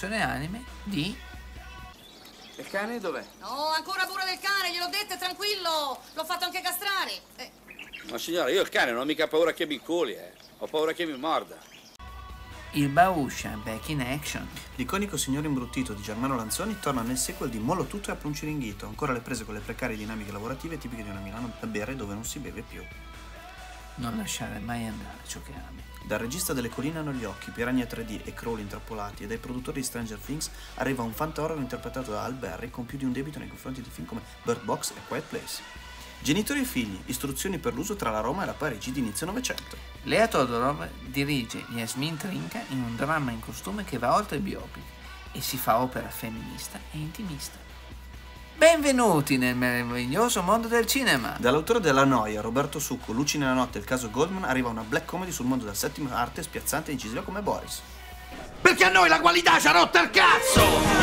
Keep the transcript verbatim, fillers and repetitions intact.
versione anime di... Il cane dov'è? No, ancora pure del cane, gliel'ho detto, è tranquillo. L'ho fatto anche castrare. Eh. Ma signora, io il cane non ho mica paura che mi culi, eh. Ho paura che mi morda. Il Bauscia back in action. L'iconico signore imbruttito di Germano Lanzoni torna nel sequel di Mollo tutto e apre un ciringhito. Ancora le prese con le precarie dinamiche lavorative tipiche di una Milano da bere dove non si beve più. Non lasciare mai andare ciò che ami. Dal regista delle Colline hanno gli occhi, Piranha tre D e Crawl intrappolati, e dai produttori di Stranger Things arriva un fantoro interpretato da Al Berry con più di un debito nei confronti di film come Bird Box e Quiet Place. Genitori e figli, istruzioni per l'uso tra la Roma e la Parigi di inizio Novecento. Lea Todorov dirige Yasmin Trinca in un dramma in costume che va oltre il biopic e si fa opera femminista e intimista. Benvenuti nel meraviglioso mondo del cinema! Dall'autore della Noia, Roberto Succo, Luci nella notte e il caso Goldman arriva una black comedy sul mondo della settima arte spiazzante e incisiva come Boris. Perché a noi la qualità ci ha rotto il cazzo!